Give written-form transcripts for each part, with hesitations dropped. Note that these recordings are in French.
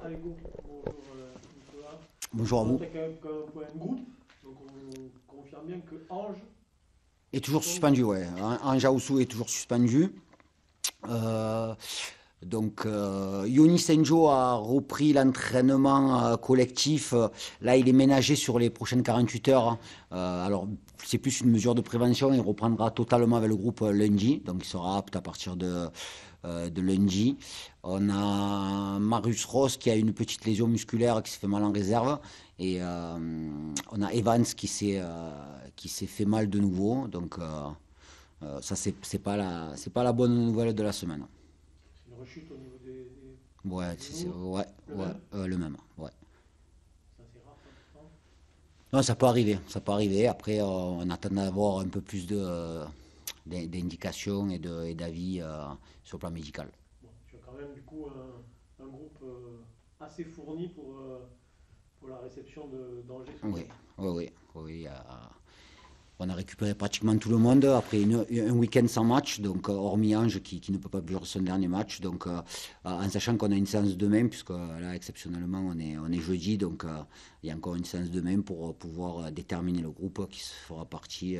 Allez, go. Bonjour Nicolas. Bonjour à On vous. attaque un point de groupe, donc on confirme bien que Ange Est toujours suspendu. suspendu, ouais. Anja Oussou est toujours suspendu. Euh, Yoni Senjo a repris l'entraînement collectif. Là, il est ménagé sur les prochaines 48 heures, hein. Alors, c'est plus une mesure de prévention. Il reprendra totalement avec le groupe lundi. Donc, il sera apte à partir de lundi. On a Marius Ross qui a une petite lésion musculaire qui s'est fait mal en réserve. Et on a Evans qui s'est fait mal de nouveau. Ça, c'est pas la bonne nouvelle de la semaine. C'est une rechute au niveau Ouais, des genoux. ouais, Le ouais, même. le même. Ouais. C'est assez rare ça pourtant. Non, ça peut arriver. Ça peut arriver. Après, on attend d'avoir un peu plus d'indications et d'avis sur le plan médical. Bon, tu as quand même du coup un groupe assez fourni pour la réception d'Angers ce Oui, week-end. oui, oui. Oui, on a récupéré pratiquement tout le monde après un week-end sans match, donc hormis Ange qui ne peut pas jouer son dernier match, en sachant qu'on a une séance demain, puisque là exceptionnellement on est jeudi, il y a encore une séance demain pour pouvoir déterminer le groupe qui fera partie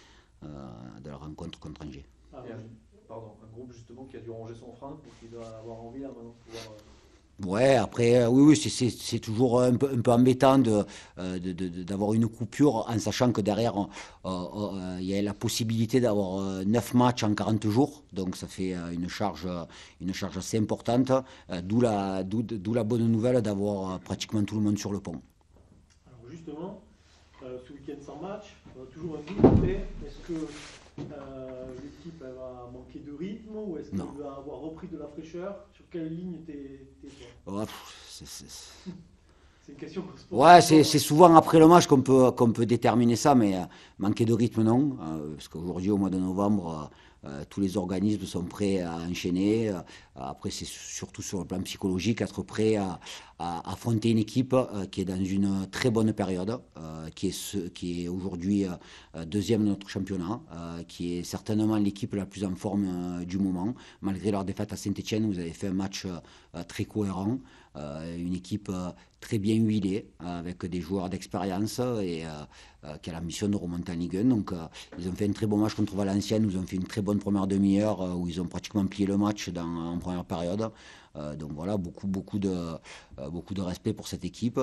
de la rencontre contre Angers. Ah, Et un groupe justement qui a dû ranger son frein et qui doit avoir envie là maintenant de pouvoir. Ouais, après, oui, oui, c'est toujours un peu embêtant d'avoir une coupure en sachant que derrière, il y a la possibilité d'avoir 9 matchs en 40 jours. Donc, ça fait une charge assez importante. D'où la bonne nouvelle d'avoir pratiquement tout le monde sur le pont. alors justement, ce week-end sans match, on a toujours un doute. Est-ce que l'équipe elle va manquer de rythme ou est-ce Non. qu'elle va avoir repris de la fraîcheur? Sur quelle ligne t'es toi? Ouais, C'est une question qu'on se pose ouais, souvent, c'est hein. souvent après le match qu'on peut déterminer ça, mais manquer de rythme, non. Parce qu'aujourd'hui, au mois de novembre, tous les organismes sont prêts à enchaîner. Après, c'est surtout sur le plan psychologique, être prêt à affronter une équipe qui est dans une très bonne période, qui est aujourd'hui deuxième de notre championnat, qui est certainement l'équipe la plus en forme du moment. Malgré leur défaite à Saint-Etienne, vous avez fait un match très cohérent, une équipe très bien huilée, avec des joueurs d'expérience qui a la mission de remonter en Ligue 1. Ils ont fait un très bon match contre Valenciennes, ils ont fait une très bonne première demi-heure où ils ont pratiquement plié le match en première période. Voilà, beaucoup de respect pour cette équipe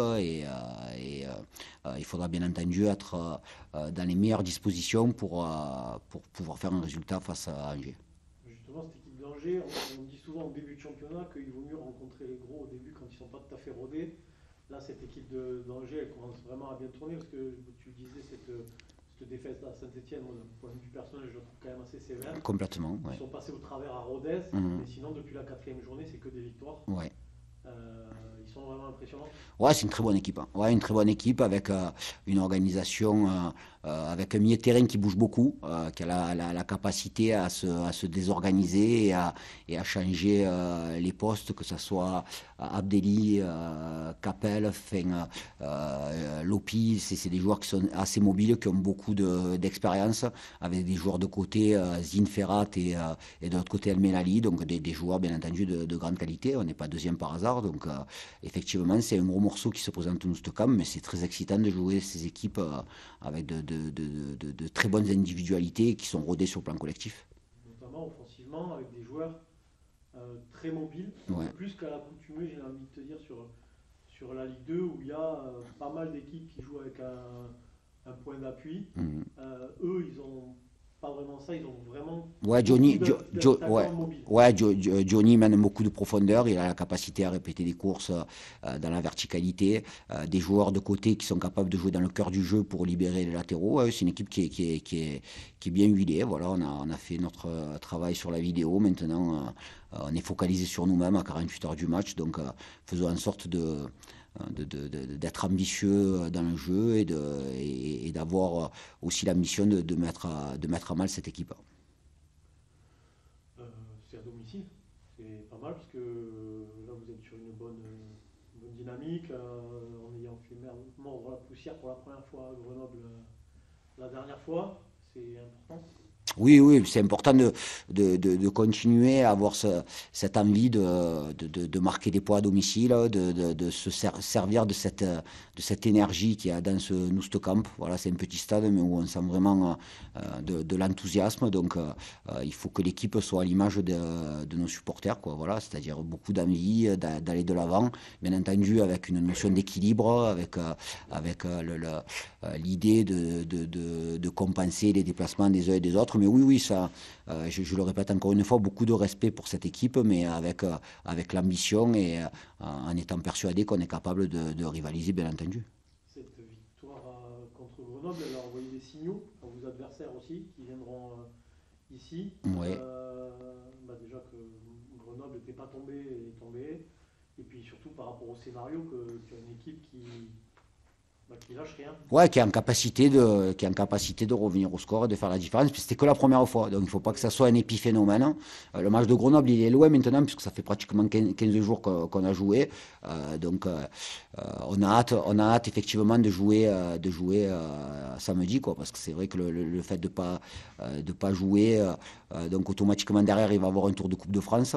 il faudra bien entendu être dans les meilleures dispositions pour pouvoir faire un résultat face à Angers. Justement, cette équipe d'Angers, on dit souvent au début de championnat qu'il vaut mieux rencontrer les gros au début quand ils ne sont pas tout à fait rodés. Là, cette équipe d'Angers, elle commence vraiment à bien tourner parce que tu disais cette défaite à Saint-Etienne, moi, d'un point de vue personnel, je la trouve quand même assez sévère. Complètement, Ils ouais. sont passés au travers à Rodez, Mhm. mais sinon, depuis la quatrième journée, c'est que des victoires. Ouais. Ils sont vraiment impressionnants. Ouais, c'est une très bonne équipe, hein. Ouais, une très bonne équipe avec une organisation, avec un milieu de terrain qui bouge beaucoup, qui a la capacité à se désorganiser et à changer les postes, que ce soit Abdelli, Capel, Lopi. C'est des joueurs qui sont assez mobiles, qui ont beaucoup d'expérience, avec des joueurs de côté, Zine Ferrat et de l'autre côté El Melali, donc des joueurs bien entendu de grande qualité. On n'est pas deuxième par hasard, effectivement, c'est un gros morceau qui se présente au Noustecam, mais c'est très excitant de jouer ces équipes avec de très bonnes individualités qui sont rodées sur le plan collectif. Notamment offensivement, avec des joueurs très mobiles, un Ouais. peu plus qu'à l'accoutumée, j'ai envie de te dire, sur la Ligue 2, où il y a pas mal d'équipes qui jouent avec un point d'appui. Mhm. Eux, ils ont pas vraiment ça, ils ont vraiment Ouais, beaucoup Ouais, d'attaquants mobiles. ouais, Johnny mène beaucoup de profondeur. Il a la capacité à répéter des courses dans la verticalité. Des joueurs de côté qui sont capables de jouer dans le cœur du jeu pour libérer les latéraux. Ouais, c'est une équipe qui est bien huilée. Voilà, on a fait notre travail sur la vidéo. Maintenant, on est focalisé sur nous-mêmes à 48 heures du match. Faisons en sorte d'être ambitieux dans le jeu et d'avoir aussi la mission de mettre à mal cette équipe. Euh, c'est à domicile, c'est pas mal parce que là vous êtes sur une bonne dynamique en ayant fait mordre la poussière pour la première fois à Grenoble la dernière fois, c'est important. Oui, oui, c'est important de continuer à avoir cette envie de marquer des points à domicile, de se servir de cette énergie qu'il y a dans ce Noust Camp. Voilà, c'est un petit stade, mais où on sent vraiment de l'enthousiasme. Donc, il faut que l'équipe soit à l'image de nos supporters, quoi. Voilà, c'est-à-dire beaucoup d'envie d'aller de l'avant, bien entendu avec une notion d'équilibre, avec l'idée de compenser les déplacements des uns et des autres. Mais oui, ça, je le répète encore une fois, beaucoup de respect pour cette équipe, mais avec l'ambition et en étant persuadé qu'on est capable de rivaliser, bien entendu. Cette victoire contre Grenoble, elle a envoyé des signaux à vos adversaires aussi, qui viendront ici. Ouais. Déjà que Grenoble n'était pas tombé et est tombé. Et puis surtout par rapport au scénario, que tu as une équipe qui lâche rien. Ouais, qui est en capacité de revenir au score et de faire la différence. Puis c'était que la première fois, donc il ne faut pas que ça soit un épiphénomène. Le match de Grenoble, il est loin maintenant, puisque ça fait pratiquement 15 jours qu'on a joué. On a hâte effectivement de jouer samedi, quoi, parce que c'est vrai que le fait de pas jouer, donc automatiquement derrière, il va y avoir un tour de Coupe de France.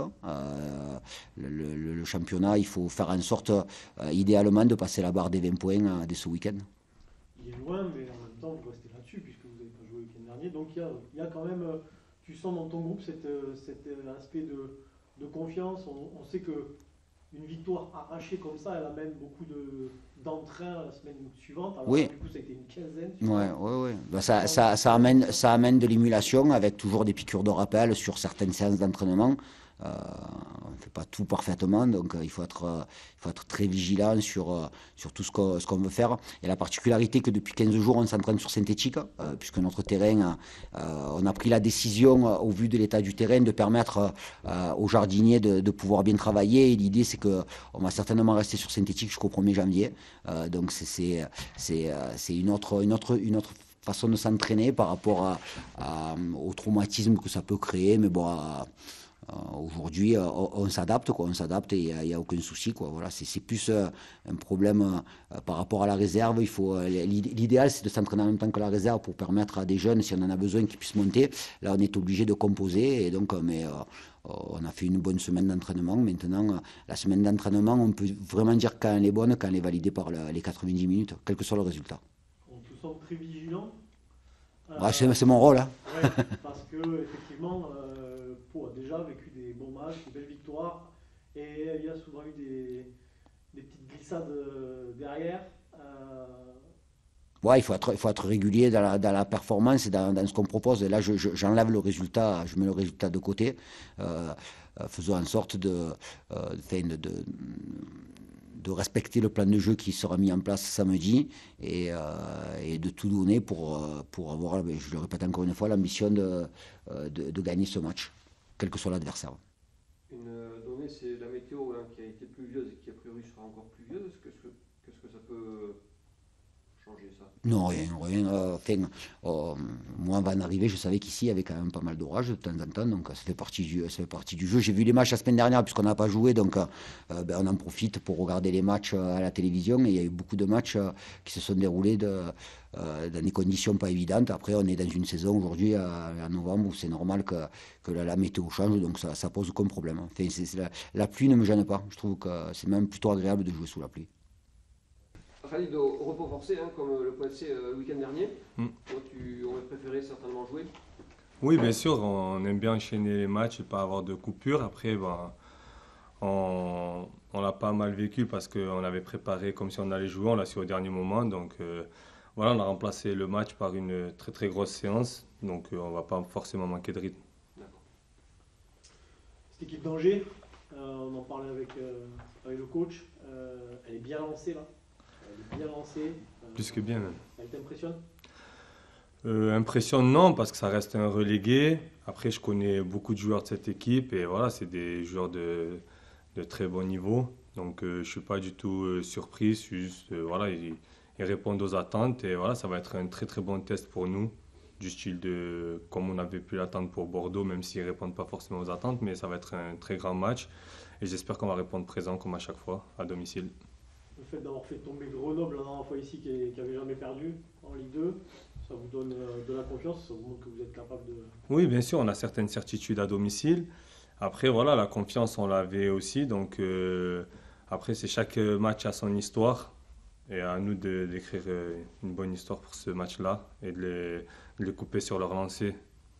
Le championnat, il faut faire en sorte, idéalement, de passer la barre des 20 points dès ce week-end. Il est loin, mais en même temps, vous restez là-dessus, puisque vous n'avez pas joué le week-end dernier. Donc il y a quand même, tu sens dans ton groupe cet aspect de confiance. On sait que une victoire arrachée comme ça, elle amène beaucoup d'entrain la semaine suivante. Alors, oui. Du coup, ça a été une quinzaine. Ouais. Ben, ça amène de l'émulation, avec toujours des piqûres de rappel sur certaines séances d'entraînement. On ne fait pas tout parfaitement, donc il faut être très vigilant sur tout ce qu'on veut faire. Et la particularité que depuis 15 jours, on s'entraîne sur synthétique, puisque notre terrain, on a pris la décision, au vu de l'état du terrain, de permettre aux jardiniers de pouvoir bien travailler. Et l'idée, c'est qu'on va certainement rester sur synthétique jusqu'au 1er janvier. Donc c'est une autre façon de s'entraîner par rapport au traumatisme que ça peut créer. Mais bon, aujourd'hui, on s'adapte, et il n'y a aucun souci, quoi. Voilà, c'est plus un problème par rapport à la réserve. L'idéal, c'est de s'entraîner en même temps que la réserve pour permettre à des jeunes, si on en a besoin, qu'ils puissent monter. Là, on est obligé de composer, et donc, on a fait une bonne semaine d'entraînement. Maintenant, la semaine d'entraînement, on peut vraiment dire quand elle est bonne, quand elle est validée par les 90 minutes, quel que soit le résultat. On te sent très vigilant. C'est mon rôle. Hein. Ouais, parce que effectivement, Pau a déjà vécu des bons matchs, des belles victoires, et il y a souvent eu des petites glissades derrière. Ouais, il faut être régulier dans la performance et dans ce qu'on propose. Et là, j'enlève le résultat, je mets le résultat de côté, faisons en sorte de respecter le plan de jeu qui sera mis en place samedi, et de tout donner pour avoir, je le répète encore une fois, l'ambition de gagner ce match, quel que soit l'adversaire. Une donnée, c'est la météo, hein, qui a été pluvieuse et qui a priori sera encore pluvieuse. Qu'est-ce que ça peut changer, ça? Non, rien. Moi, avant d'arriver, je savais qu'ici, il y avait quand même pas mal d'orages de temps en temps, donc ça fait partie du jeu. J'ai vu les matchs la semaine dernière, puisqu'on n'a pas joué, donc on en profite pour regarder les matchs à la télévision, et il y a eu beaucoup de matchs qui se sont déroulés dans des conditions pas évidentes. Après, on est dans une saison aujourd'hui, en novembre, où c'est normal que la météo change, donc ça pose aucun problème. Enfin, la pluie ne me gêne pas. Je trouve que c'est même plutôt agréable de jouer sous la pluie. Khalid, au repos forcé, hein, comme le PSC le week-end dernier. Toi, tu aurais préféré certainement jouer? Oui, bien sûr, on aime bien enchaîner les matchs et pas avoir de coupure. Après, on l'a pas mal vécu parce qu'on avait préparé comme si on allait jouer, on l'a su au dernier moment. Donc voilà, on a remplacé le match par une très très grosse séance. Donc on va pas forcément manquer de rythme. Cette équipe d'Angers, on en parlait avec le coach, elle est bien lancée là. Elle est bien lancée. Plus que bien même. Elle t'impressionne? Impressionne non, parce que ça reste un relégué. Après, je connais beaucoup de joueurs de cette équipe et voilà, c'est des joueurs de très bon niveau. Donc je ne suis pas du tout surpris. Juste, voilà, ils répondent aux attentes et voilà, ça va être un très très bon test pour nous. Du style comme on avait pu l'attendre pour Bordeaux, même s'ils ne répondent pas forcément aux attentes, mais ça va être un très grand match. Et j'espère qu'on va répondre présent comme à chaque fois, à domicile. Le fait d'avoir fait tomber Grenoble la dernière fois ici, qui n'avait jamais perdu en Ligue 2, Ça vous donne de la confiance, ça vous montre que vous êtes capable de... Oui, bien sûr, on a certaines certitudes à domicile. Après, voilà, la confiance, on l'avait aussi. Donc, après, c'est chaque match a son histoire. Et à nous d'écrire une bonne histoire pour ce match-là et de les couper sur leur lancée.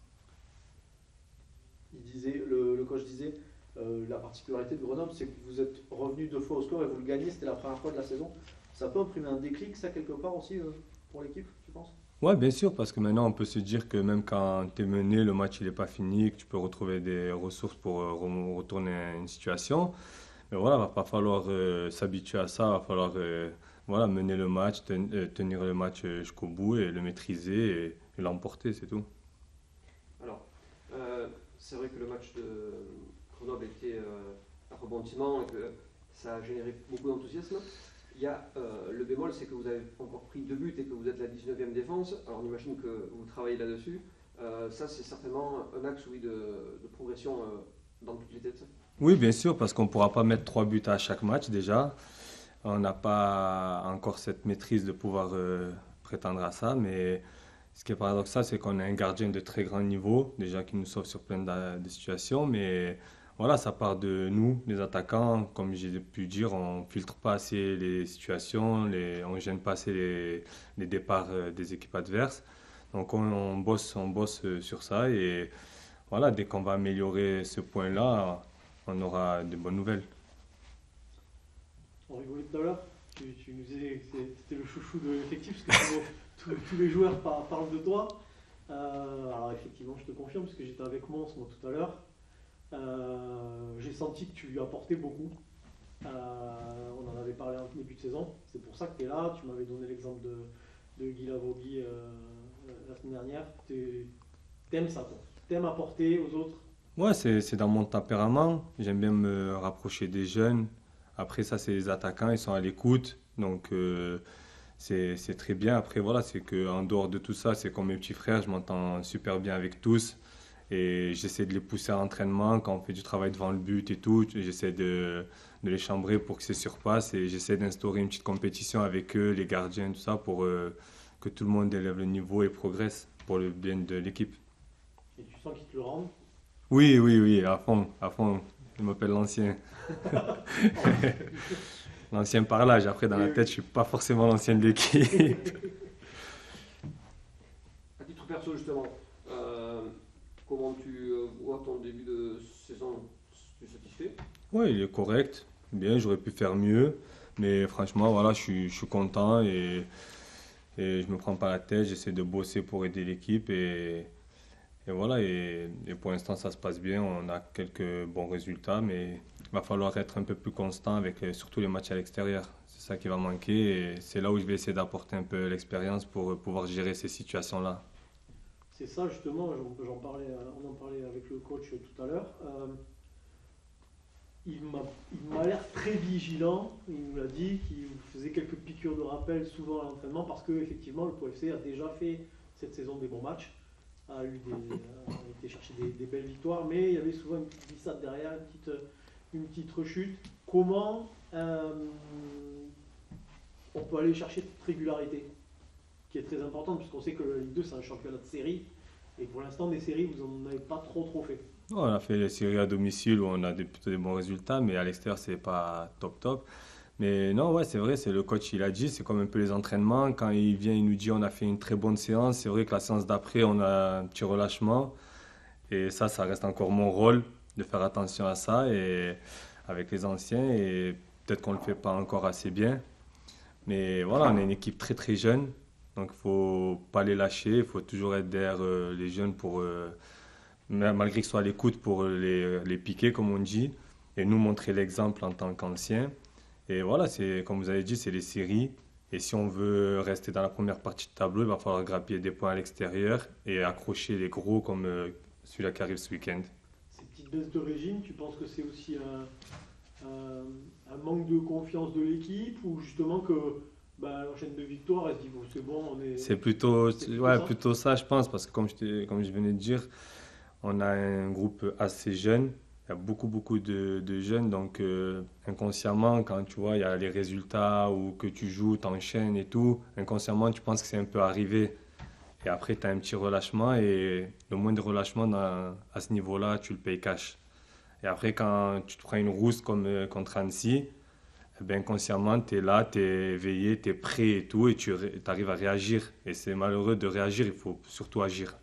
Le coach disait, la particularité de Grenoble, c'est que vous êtes revenu 2 fois au score et vous le gagnez, c'était la première fois de la saison. Ça peut imprimer un déclic, ça, quelque part aussi, pour l'équipe, tu penses? Ouais, bien sûr, parce que maintenant, on peut se dire que même quand tu es mené, le match il n'est pas fini, que tu peux retrouver des ressources pour retourner à une situation. Mais voilà, il va pas falloir s'habituer à ça, il va falloir voilà, mener le match, tenir le match jusqu'au bout et le maîtriser et l'emporter, c'est tout. Alors, c'est vrai que le match de Grenoble était un rebondissement et que ça a généré beaucoup d'enthousiasme. Il y a le bémol, c'est que vous avez encore pris 2 buts et que vous êtes la 19e défense. Alors on imagine que vous travaillez là-dessus. Ça, c'est certainement un axe oui, de progression dans toutes les têtes. Oui, bien sûr, parce qu'on ne pourra pas mettre 3 buts à chaque match déjà. On n'a pas encore cette maîtrise de pouvoir prétendre à ça, mais ce qui est paradoxal, c'est qu'on a un gardien de très grand niveau, déjà qui nous sauve sur plein de situations, mais voilà, ça part de nous, les attaquants. Comme j'ai pu dire, on filtre pas assez les situations, on gêne pas assez les départs des équipes adverses. Donc on bosse sur ça et voilà, dès qu'on va améliorer ce point-là, on aura de bonnes nouvelles. On rigolait tout à l'heure, tu nous disais que c'était le chouchou de l'effectif, parce que tous les joueurs parlent de toi. Alors effectivement, je te confirme, parce que j'étais avec Mons moi, tout à l'heure. J'ai senti que tu lui apportais beaucoup. On en avait parlé en début de saison. C'est pour ça que tu es là. Tu m'avais donné l'exemple de Guy Lavogui la semaine dernière. T'aimes ça, toi. T'aimes apporter aux autres. Ouais, c'est dans mon tempérament. J'aime bien me rapprocher des jeunes. Après, ça, c'est les attaquants, ils sont à l'écoute. Donc, c'est très bien. Après, voilà, c'est qu'en dehors de tout ça, c'est comme mes petits frères. Je m'entends super bien avec tous. Et j'essaie de les pousser à l'entraînement quand on fait du travail devant le but et tout. J'essaie de les chambrer pour que ça surpasse. Et j'essaie d'instaurer une petite compétition avec eux, les gardiens, tout ça, pour que tout le monde élève le niveau et progresse pour le bien de l'équipe. Et tu sens qu'ils te le rendent. Oui, à fond, à fond. Je m'appelle l'ancien. L'ancien par l'âge. Après, dans la tête, je ne suis pas forcément l'ancien de l'équipe. À titre perso, justement, comment tu vois ton début de saison? Tu es satisfait? Oui, il est correct. Bien, j'aurais pu faire mieux. Mais franchement, voilà, je suis content et je ne me prends pas la tête. J'essaie de bosser pour aider l'équipe et voilà, et pour l'instant, ça se passe bien. On a quelques bons résultats, mais il va falloir être un peu plus constant avec surtout les matchs à l'extérieur. C'est ça qui va manquer et c'est là où je vais essayer d'apporter un peu l'expérience pour pouvoir gérer ces situations-là. C'est ça, justement, on en parlait avec le coach tout à l'heure. Il m'a l'air très vigilant. Il nous l'a dit qu'il faisait quelques piqûres de rappel souvent à l'entraînement parce qu'effectivement, le POFC a déjà fait cette saison des bons matchs. A été chercher des belles victoires, mais il y avait souvent une petite glissade derrière, une petite rechute. Comment on peut aller chercher cette régularité qui est très importante, puisqu'on sait que la Ligue 2 c'est un championnat de série, et pour l'instant des séries vous n'en avez pas trop fait. On a fait les séries à domicile où on a plutôt des bons résultats, mais à l'extérieur c'est pas top. Mais non, ouais, c'est vrai, c'est le coach, il a dit, c'est comme un peu les entraînements. Quand il vient, il nous dit on a fait une très bonne séance. C'est vrai que la séance d'après, on a un petit relâchement. Et ça reste encore mon rôle de faire attention à ça et avec les anciens. Et peut-être qu'on ne le fait pas encore assez bien. Mais voilà, on est une équipe très très jeune. Donc il ne faut pas les lâcher. Il faut toujours être derrière les jeunes pour, malgré qu'ils soient à l'écoute, pour les piquer, comme on dit. Et nous montrer l'exemple en tant qu'anciens. Et voilà, comme vous avez dit, c'est les séries. Et si on veut rester dans la première partie de tableau, il va falloir grappiller des points à l'extérieur et accrocher les gros comme celui-là qui arrive ce week-end. Ces petites baisses de régime, tu penses que c'est aussi un manque de confiance de l'équipe ou justement que l'enchaîne de victoires, elle se dit bon, c'est bon, on est... C'est plutôt ça, je pense, parce que comme je venais de dire, on a un groupe assez jeune. Il y a beaucoup de jeunes, donc inconsciemment, quand tu vois, il y a les résultats ou que tu joues, t'enchaînes et tout, inconsciemment, tu penses que c'est un peu arrivé. Et après, tu as un petit relâchement et le moindre relâchement à ce niveau-là, tu le payes cash. Et après, quand tu te prends une rousse comme contre Annecy, eh ben, inconsciemment, tu es là, tu es éveillé, tu es prêt et tout, et tu arrives à réagir. Et c'est malheureux de réagir, il faut surtout agir.